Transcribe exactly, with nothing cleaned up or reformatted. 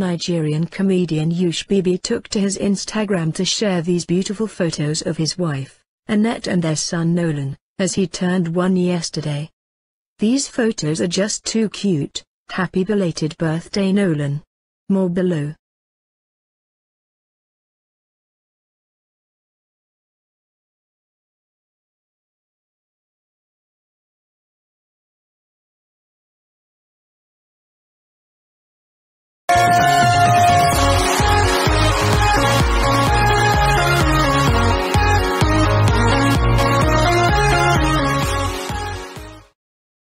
Nigerian comedian Ushbebe took to his Instagram to share these beautiful photos of his wife, Annette, and their son Nolan, as he turned one yesterday. "These photos are just too cute. Happy belated birthday, Nolan." More below.